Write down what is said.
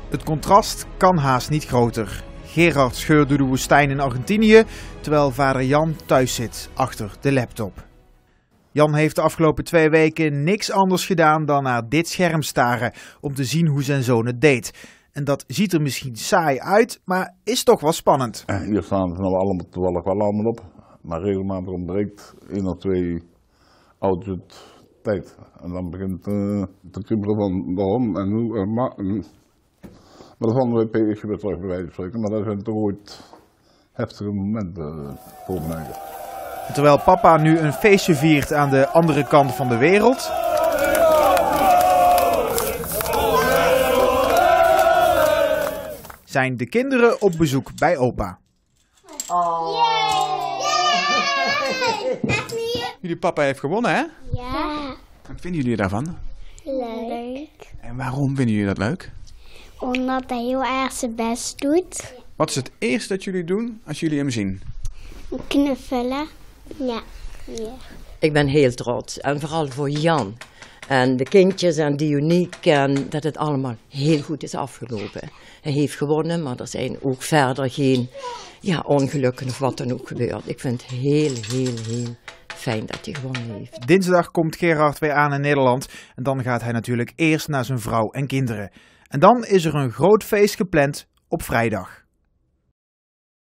Het contrast kan haast niet groter. Gerard scheurt door de woestijn in Argentinië, terwijl vader Jan thuis zit achter de laptop. Jan heeft de afgelopen 2 weken niks anders gedaan dan naar dit scherm staren om te zien hoe zijn zoon het deed. En dat ziet er misschien saai uit, maar is toch wel spannend. Hier staan ze nou allemaal toevallig wel allemaal op, maar regelmatig ontbreekt 1 of 2 oudjes tijd. En dan begint te kriebelen van waarom en hoe en maar. Maar dat vonden wij PX weer terug bij wijze van spreken, maar daar zijn toch ooit heftige momenten voor mij. Terwijl papa nu een feestje viert aan de andere kant van de wereld, zijn de kinderen op bezoek bij opa. Jullie papa heeft gewonnen, hè? Ja. Wat vinden jullie daarvan? Leuk. En waarom vinden jullie dat leuk? Omdat hij heel erg zijn best doet. Wat is het eerste dat jullie doen als jullie hem zien? Knuffelen. Ja. Ik ben heel trots en vooral voor Jan en de kindjes en Dionique en dat het allemaal heel goed is afgelopen. Hij heeft gewonnen, maar er zijn ook verder geen ongelukken of wat dan ook gebeurd. Ik vind het heel fijn dat hij gewonnen heeft. Dinsdag komt Gerard weer aan in Nederland en dan gaat hij natuurlijk eerst naar zijn vrouw en kinderen. En dan is er een groot feest gepland op vrijdag.